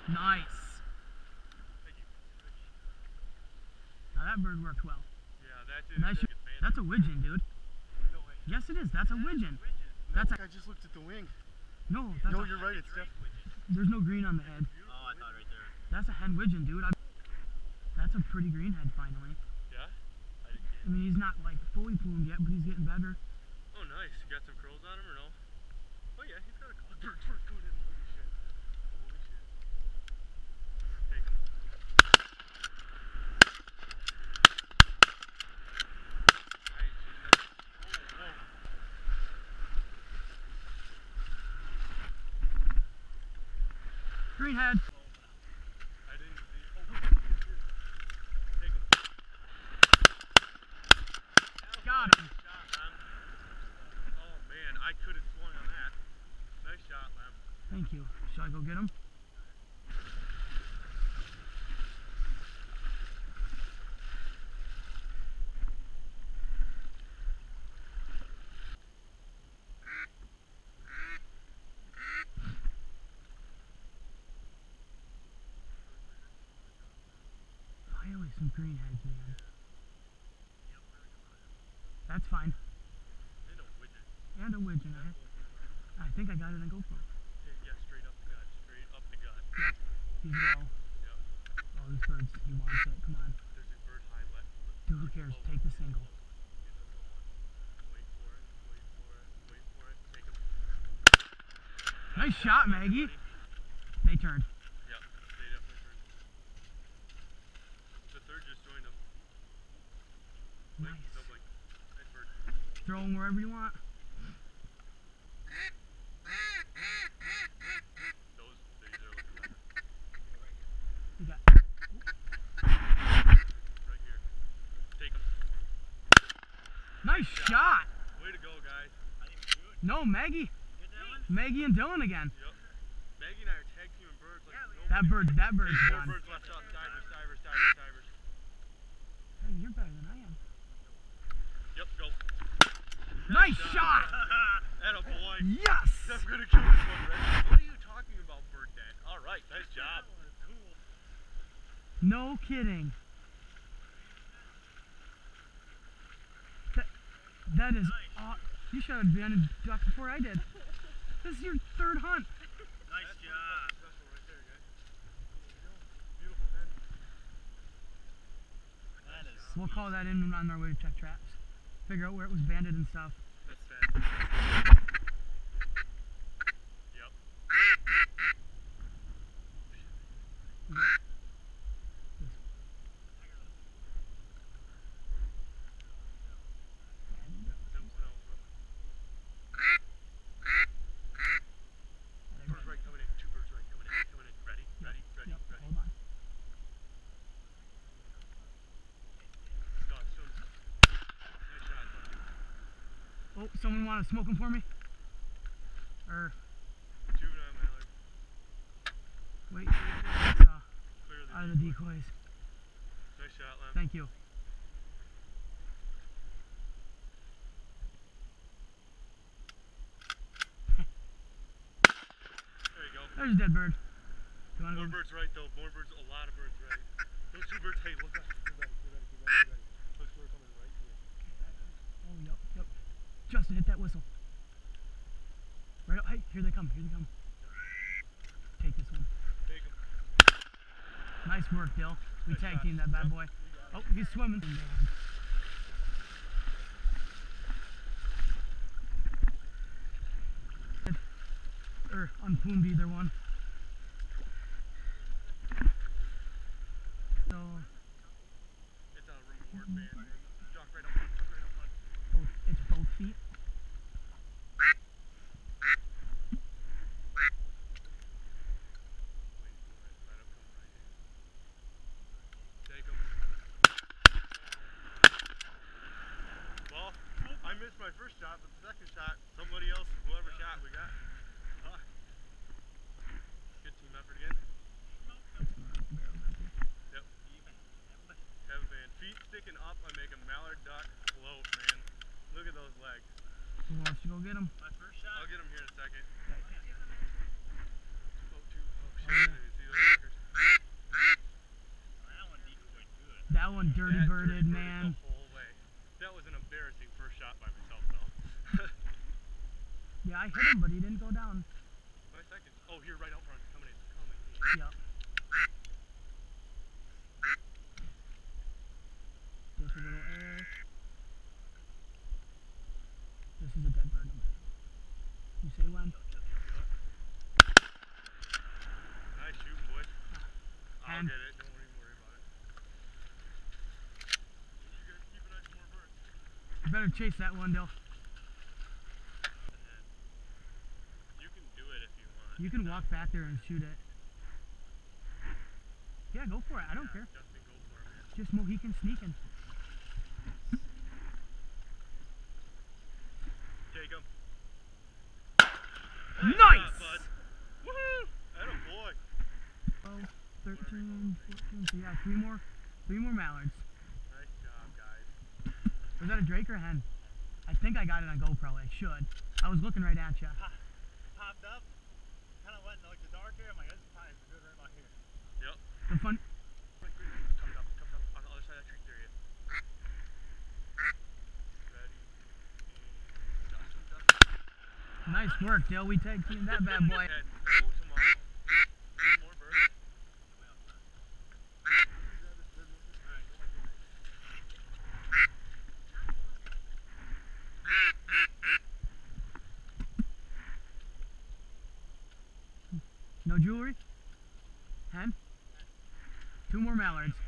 Nice. Now that bird worked well. Yeah, that did. That's a widgeon, dude. No way. Yes, it is. That's a widgeon. That's I just looked at the wing. No, You're right. It's definitely. There's no green on the head. Oh, I thought right there. That's a hen widgeon, dude. That's a pretty green head, finally. Yeah? I mean, he's not like fully plumed yet, but he's getting better. Oh, nice. You got some curls on him or no? Oh, yeah, he's got a couple birds going in. Holy shit. Holy shit. Take him. Green head. I didn't see. Take him. Got him. Oh, man, I could have swung on that. Nice shot, Lem. Thank you. Shall I go get him? Finally, some green heads, man. That's fine. And a widget. And a widgeon. I think I got it on GoPro. Yeah, straight up the gut. Straight up the gut. Yep. He's low. Yep. Oh, this bird's, he wants it. Come on. There's a bird high left. Dude, who cares? Take the single. Get the low one. Wait for it. Wait for it. Wait for it. Take him. Nice shot, Maggie. They turned. Yep. They definitely turned. The third just joined him. Blink. Nice. No blink. Nice bird. Throw him wherever you want. Those things are looking better. You got. Right here. Take him. Nice shot. Way to go, guys. No, Maggie. Maggie and Dylan again. Yep. Maggie and I are tag teaming birds like That bird's More done. birds left up. Divers. Hey, you're better than I am. Yep, go. Nice shot. Atta boy. Yes. I'm gonna kill this one, Reggie. What are you talking about, bird dad? Alright, nice job. No kidding. That is you should have been a duck before I did. This is your third hunt. Nice job. Right there, guys. Beautiful hen. That is. We'll call that in on our way to check traps. Figure out where it was banded and stuff. That's fat. Yep. Birds right coming in. Two birds right coming in. Ready. Yep, hold on. Nice shot. Oh, someone want to smoke them for me? Or Juvenile Mallard. wait, Clear the out of the decoys. Nice shot, Lem. Thank you. There you go. There's a dead bird. You want to More go? birds right though. More birds. A lot of birds right. Those two birds. Hey, look up. Get ready. Those two are coming right here. Oh, yep. Justin, hit that whistle. Right up. Hey, here they come. Take this one. Take them. Nice work, Dill. We Nice tag shot. teamed that bad Yep. boy. Oh, he's swimming. Or unplumed either one. So It's a reward band, man. Duck right up front. it's both feet. Take them. Well, I missed my first shot, but the second shot, somebody else, whoever shot, we got. Huh. Good team effort again. Yep. Have a band. Feet sticking up, I make a mallard duck float, man. Look at those legs. Who wants to go get him? My first shot. I'll get him here in a second. Okay. Oh, shit. See those fuckers? dirty birded, man. The whole way. That was an embarrassing first shot by myself, though. Yeah, I hit him, but he didn't go down. My second. Oh, here, right out front. Coming in. Coming in. Yep. Just a little air. This is a dead bird. You say when? Nice shooting, boys. I'll And get it. Don't even worry about it. You guys keep an eye for more birds. you better chase that one, Dill. You can do it if you want. You can walk back there and shoot it. Yeah, go for it. I don't care. Justin, go for it, man. Just Mohican sneaking. Take him. Nice! Bud. Woohoo! Atta boy. 12, 13, 14. So yeah, three more mallards. Nice job, guys. Was that a drake or a hen? I think I got it on GoPro. I should. I was looking right at you. Popped up, kind of went in like the dark area. I'm like, this is probably good right about here. Yep. The fun. Comes up on the other side of that tree. There he is. Ready. Justin. Nice work, Dill. We tag teamed that bad boy. Head. Go tomorrow. More birds. No jewelry? Hen? 2 more mallards.